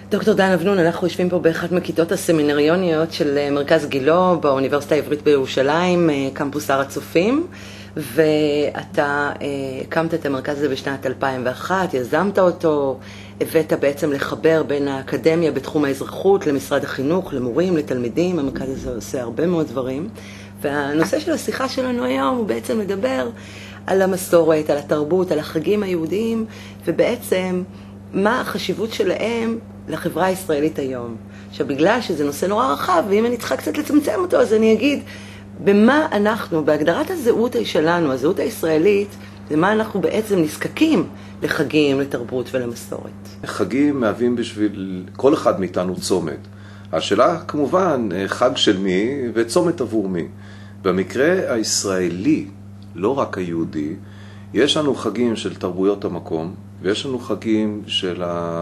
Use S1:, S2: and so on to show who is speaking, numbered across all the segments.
S1: דוקטור דן אבנון, אנחנו יושבים פה באחת מכיתות הסמינריוניות של מרכז גילו באוניברסיטה העברית בירושלים, קמפוס הר הצופים, ואתה הקמת את המרכז הזה בשנת 2001, יזמת אותו, הבאת בעצם לחבר בין האקדמיה בתחום האזרחות למשרד החינוך, למורים, לתלמידים. המרכז הזה עושה הרבה מאוד דברים, והנושא של השיחה שלנו היום הוא בעצם לדבר על המסורת, על התרבות, על החגים היהודיים, ובעצם מה החשיבות שלהם לחברה הישראלית היום. עכשיו, בגלל שזה נושא נורא רחב, ואם אני צריכה קצת לצמצם אותו, אז אני אגיד, במה אנחנו, בהגדרת הזהות שלנו, הזהות הישראלית, זה מה אנחנו בעצם נזקקים לחגים, לתרבות ולמסורת.
S2: חגים מהווים בשביל כל אחד מאיתנו צומת. השאלה כמובן, חג של מי וצומת עבור מי. במקרה הישראלי, לא רק היהודי, יש לנו חגים של תרבויות המקום, ויש לנו חגים של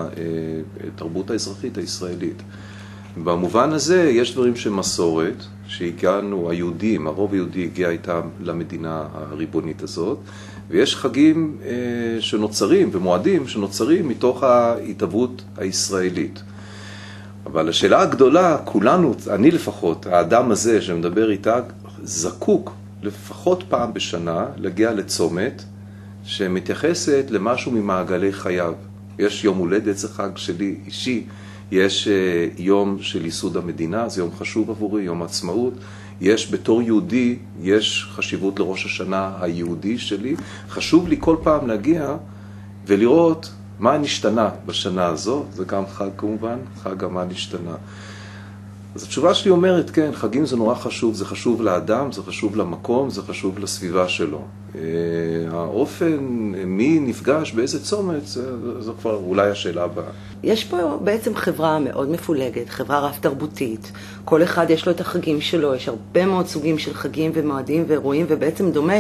S2: התרבות האזרחית הישראלית. במובן הזה יש דברים של מסורת, שהגענו, היהודים, הרוב היהודי הגיע איתם למדינה הריבונית הזאת, ויש חגים שנוצרים ומועדים שנוצרים מתוך ההתהוות הישראלית. אבל השאלה הגדולה, כולנו, אני לפחות, האדם הזה שמדבר איתה, זקוק לפחות פעם בשנה להגיע לצומת, שמתייחסת למשהו ממעגלי חייו. יש יום הולדת, זה חג שלי אישי, יש יום של ייסוד המדינה, זה יום חשוב עבורי, יום העצמאות. יש בתור יהודי, יש חשיבות לראש השנה היהודי שלי. חשוב לי כל פעם להגיע ולראות מה נשתנה בשנה הזו. זה גם חג כמובן, חג מה נשתנה. אז התשובה שלי אומרת, כן, חגים זה נורא חשוב, זה חשוב לאדם, זה חשוב למקום, זה חשוב לסביבה שלו. האופן, מי נפגש, באיזה צומת, זו כבר אולי השאלה הבאה.
S1: יש פה בעצם חברה מאוד מפולגת, חברה רב תרבותית. כל אחד יש לו את החגים שלו, יש הרבה מאוד סוגים של חגים ומועדים ואירועים, ובעצם דומה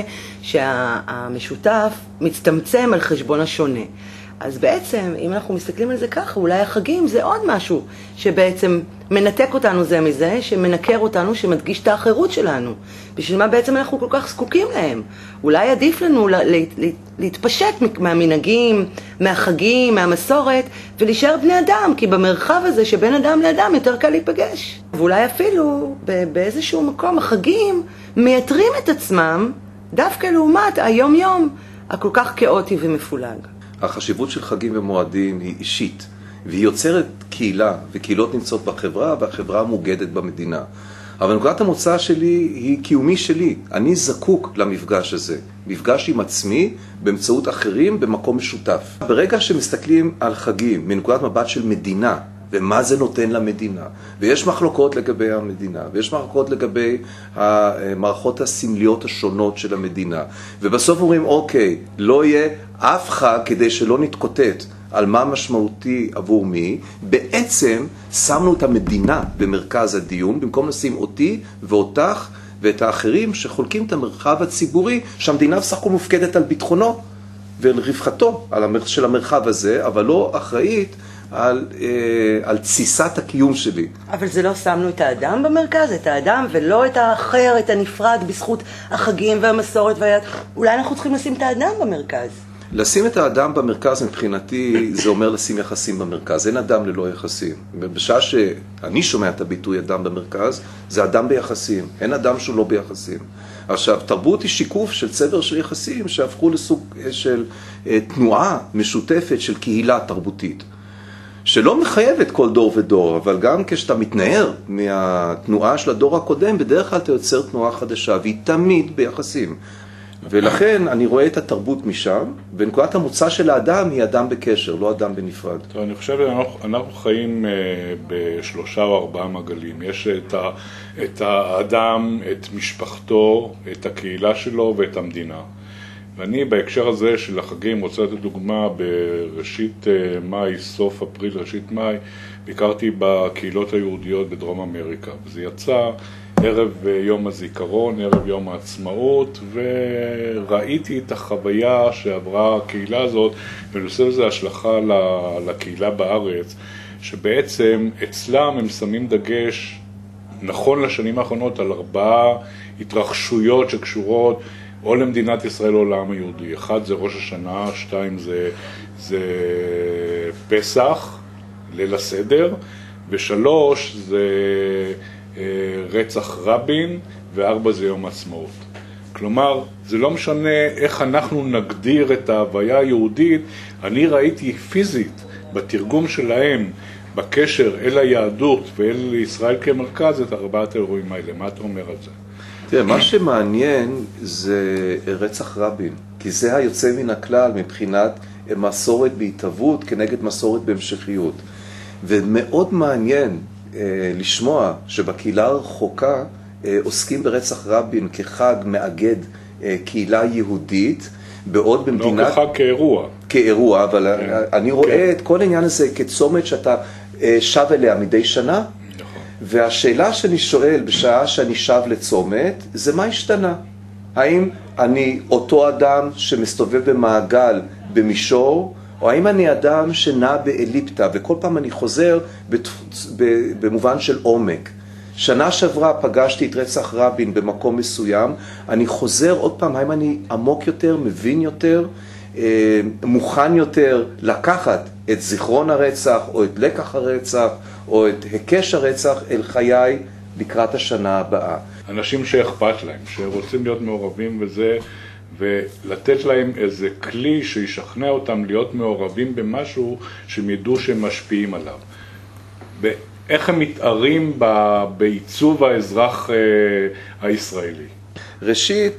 S1: שהמשותף מצטמצם על חשבון השונה. אז בעצם, אם אנחנו מסתכלים על זה ככה, אולי החגים זה עוד משהו שבעצם מנתק אותנו זה מזה, שמנקר אותנו, שמדגיש את האחרות שלנו. בשביל מה בעצם אנחנו כל כך זקוקים להם? אולי עדיף לנו להתפשט מהמנהגים, מהחגים, מהמסורת, ולהישאר בני אדם, כי במרחב הזה שבין אדם לאדם יותר קל להיפגש. ואולי אפילו באיזשהו מקום החגים מייתרים את עצמם, דווקא לעומת היום-יום הכל כך כאוטי ומפולג.
S2: החשיבות של חגים ומועדים היא אישית, והיא יוצרת קהילה, וקהילות נמצאות בחברה, והחברה מוגדת במדינה. אבל נקודת המוצא שלי היא קיומי שלי. אני זקוק למפגש הזה, מפגש עם עצמי באמצעות אחרים במקום משותף. ברגע שמסתכלים על חגים מנקודת מבט של מדינה, ומה זה נותן למדינה, ויש מחלוקות לגבי המדינה, ויש מחלוקות לגבי המערכות הסמליות השונות של המדינה, ובסוף אומרים, אוקיי, לא יהיה אף חג כדי שלא נתקוטט על מה משמעותי עבור מי, בעצם שמנו את המדינה במרכז הדיון, במקום לשים אותי ואותך ואת האחרים שחולקים את המרחב הציבורי, שהמדינה בסך הכל מופקדת על ביטחונו ולרווחתו של המרחב הזה, אבל לא אחראית על תסיסת הקיום שלי.
S1: אבל זה לא שמנו את האדם במרכז, את האדם, ולא את האחר, את הנפרד, בזכות החגים והמסורת והיד. אולי אנחנו צריכים לשים את האדם במרכז.
S2: לשים את האדם במרכז מבחינתי זה אומר לשים יחסים במרכז. אין אדם ללא יחסים. בשעה שאני שומע את הביטוי אדם במרכז, זה אדם ביחסים. אין אדם שהוא לא ביחסים. עכשיו, תרבות היא שיקוף של צבר של יחסים שהפכו לסוג של תנועה משותפת של קהילה תרבותית. שלא מחייבת כל דור ודור, אבל גם כשאתה מתנער מהתנועה של הדור הקודם, בדרך כלל אתה יוצר תנועה חדשה, והיא תמיד ביחסים. ולכן אני רואה את התרבות משם, ונקודת המוצא של האדם היא אדם בקשר, לא אדם בנפרד.
S3: טוב, אני חושב שאנחנו חיים בשלושה או ארבעה מעגלים. יש את האדם, את משפחתו, את הקהילה שלו ואת המדינה. ואני בהקשר הזה של החגים רוצה לתת דוגמה בראשית מאי, סוף אפריל, ראשית מאי, ביקרתי בקהילות היהודיות בדרום אמריקה. וזה יצא ערב יום הזיכרון, ערב יום העצמאות, וראיתי את החוויה שעברה הקהילה הזאת, ונושא לזה השלכה לקהילה בארץ, שבעצם אצלם הם שמים דגש, נכון לשנים האחרונות, על 4 התרחשויות שקשורות או למדינת ישראל או לעם היהודי. 1 זה ראש השנה, 2 זה פסח, ליל הסדר, ו3 זה רצח רבין, ו4 זה יום העצמאות. כלומר, זה לא משנה איך אנחנו נגדיר את ההוויה היהודית, אני ראיתי פיזית בתרגום שלהם, בקשר אל היהדות ואל ישראל כמרכז, את 4 האירועים האלה. מה אתה אומר על זה?
S2: תראה, מה שמעניין זה רצח רבין, כי זה היוצא מן הכלל מבחינת מסורת בהתהוות כנגד מסורת בהמשכיות. ומאוד מעניין לשמוע שבקהילה הרחוקה עוסקים ברצח רבין כחג מאגד קהילה יהודית, בעוד במדינת...
S3: לא כחג כאירוע.
S2: כאירוע, אבל אני רואה את כל העניין הזה כצומת שאתה שב אליה מדי שנה, והשאלה שאני שואל בשעה שאני שב לצומת, זה מה השתנה? האם אני אותו אדם שמסתובב במעגל במישור, או האם אני אדם שנע באליפטה, וכל פעם אני חוזר במובן של עומק. שנה שעברה פגשתי את רצח רבין במקום מסוים, אני חוזר עוד פעם, האם אני עמוק יותר, מבין יותר, מוכן יותר לקחת את זיכרון הרצח, או את לקח הרצח, או את היקש הרצח אל חיי לקראת השנה הבאה.
S3: אנשים שאכפת להם, שרוצים להיות מעורבים בזה, ולתת להם איזה כלי שישכנע אותם להיות מעורבים במשהו שהם ידעו שהם משפיעים עליו. ואיך הם מתארים בעיצוב האזרח הישראלי?
S2: ראשית,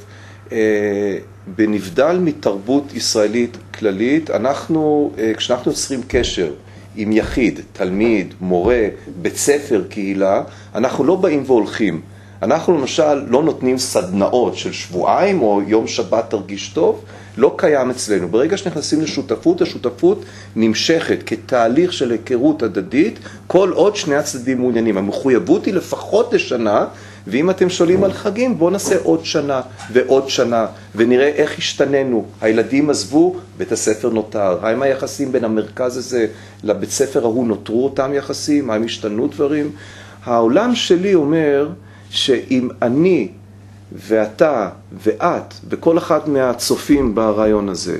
S2: בנבדל מתרבות ישראלית כללית, כשאנחנו יוצרים קשר עם יחיד, תלמיד, מורה, בית ספר, קהילה, אנחנו לא באים והולכים. אנחנו למשל לא נותנים סדנאות של שבועיים או יום שבת תרגיש טוב, לא קיים אצלנו. ברגע שנכנסים לשותפות, השותפות נמשכת כתהליך של היכרות הדדית, כל עוד שני הצדדים מעוניינים. המחויבות היא לפחות לשנה, ואם אתם שואלים על חגים, בואו נעשה עוד שנה ועוד שנה, ונראה איך השתננו. הילדים עזבו, בית הספר נותר. האם היחסים בין המרכז הזה לבית ספר ההוא נותרו אותם יחסים? האם השתנו דברים? העולם שלי אומר שאם אני ואתה ואת וכל אחד מהצופים ברעיון הזה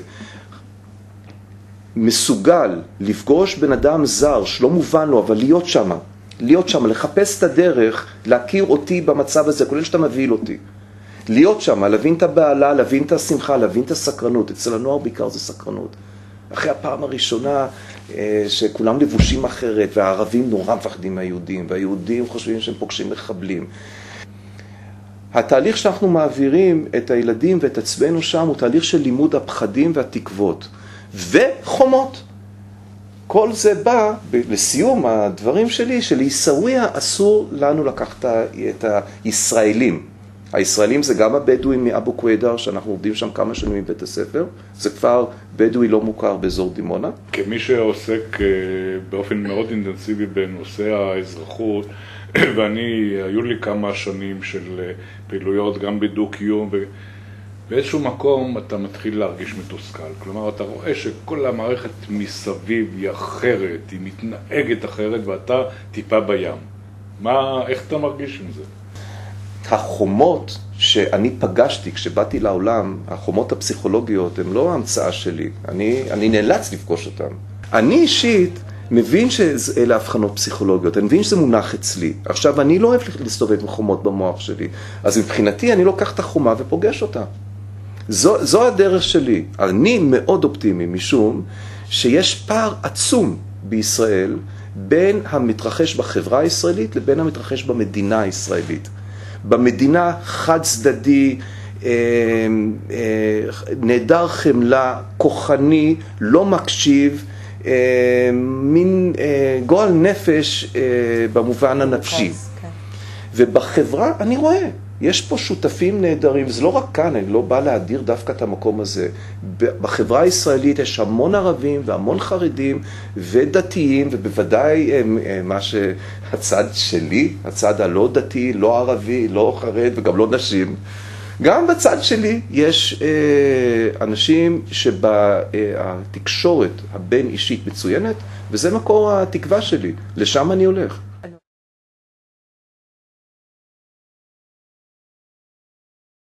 S2: מסוגל לפגוש בן אדם זר שלא מובן לו, אבל להיות שם, לחפש את הדרך, להכיר אותי במצב הזה, כולל שאתה מבהיל אותי. להיות שם, להבין את הבעלה, להבין את השמחה, להבין את הסקרנות. אצל הנוער בעיקר זה סקרנות. אחרי הפעם הראשונה שכולם לבושים אחרת, והערבים נורא מפחדים מהיהודים, והיהודים חושבים שהם פוגשים מחבלים. התהליך שאנחנו מעבירים את הילדים ואת עצמנו שם הוא תהליך של לימוד הפחדים והתקוות וחומות. כל זה בא, לסיום הדברים שלי, שלעיסאוויה אסור לנו לקחת את הישראלים. הישראלים זה גם הבדואים מאבו קווידר, שאנחנו עובדים שם כמה שנים מבית הספר. זה כבר בדואי לא מוכר באזור דימונה.
S3: כמי שעוסק באופן מאוד אינטנסיבי בנושא האזרחות, היו לי כמה שנים של פעילויות גם בדו-קיום, באיזשהו מקום אתה מתחיל להרגיש מתוסכל. כלומר, אתה רואה שכל המערכת מסביב היא אחרת, היא מתנהגת אחרת, ואתה טיפה בים. איך אתה מרגיש עם זה?
S2: החומות שאני פגשתי כשבאתי לעולם, החומות הפסיכולוגיות, הן לא ההמצאה שלי. אני נאלץ לפגוש אותן. אני אישית מבין שאלה הבחנות פסיכולוגיות, אני מבין שזה מונח אצלי. עכשיו, אני לא אוהב להסתובב עם חומות במוח שלי. אז מבחינתי, אני לוקח את החומה ופוגש אותה. זו הדרך שלי. אני מאוד אופטימי, משום שיש פער עצום בישראל בין המתרחש בחברה הישראלית לבין המתרחש במדינה הישראלית. במדינה חד צדדי, נהדר חמלה, כוחני, לא מקשיב, מין גועל נפש במובן הנפשי. ובחברה אני רואה, יש פה שותפים נהדרים, זה לא רק כאן, אני לא בא להדיר דווקא את המקום הזה. בחברה הישראלית יש המון ערבים והמון חרדים ודתיים, ובוודאי מה שהצד שלי, הצד הלא דתי, לא ערבי, לא חרד וגם לא נשים. גם בצד שלי יש אנשים שהתקשורת הבין אישית מצוינת, וזה מקור התקווה שלי, לשם אני הולך.